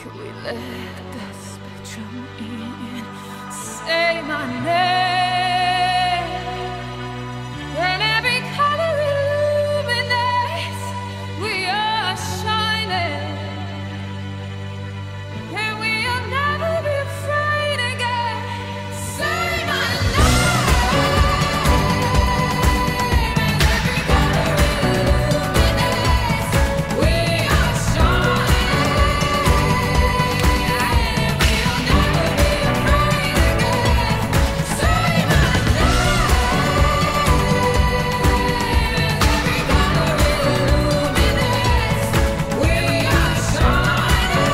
we let the spectrum in? Say my name, and every color illuminates. We are shining, and we'll never be afraid again. Say my name, and every color illuminates. We are shining, and we'll never be afraid again. Say my name, and every color illuminates. We are shining,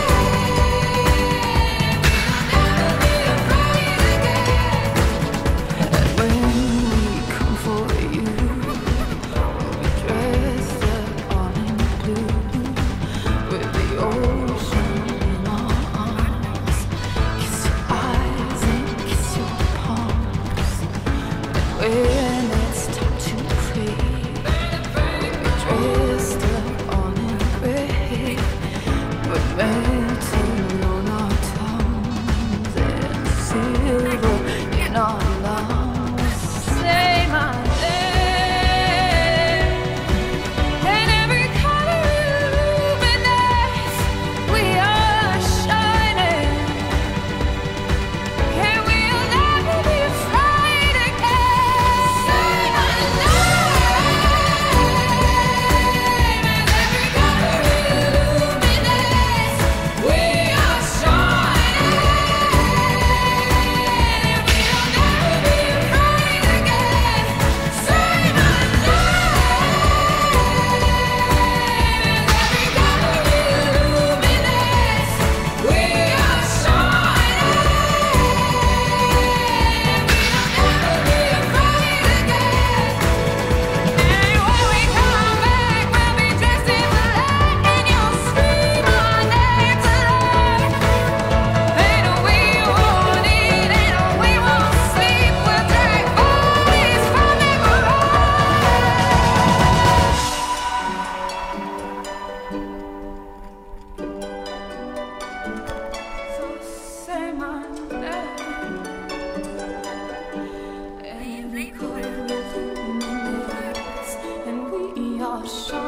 and when we come for you, we dress up all in blue, with the ocean in our arms. Kiss your eyes and kiss your palms. And when it's time to pray, we dressed up all in gray, we're melting on our tongues and silver in our lungs. Say my name, and every color illuminates. We are shining, and we'll never be afraid again. Say my name, and every color illuminates. We are shining, and we'll never be afraid again. Say my name, and every color illuminates. We are shining, and we'll never be afraid again. And when we come back, we'll be dressed in black, and you'll scream our name tonight. And we won't eat and we won't sleep. We'll drag bodies from So say my name, and every color illuminates, and we are shining.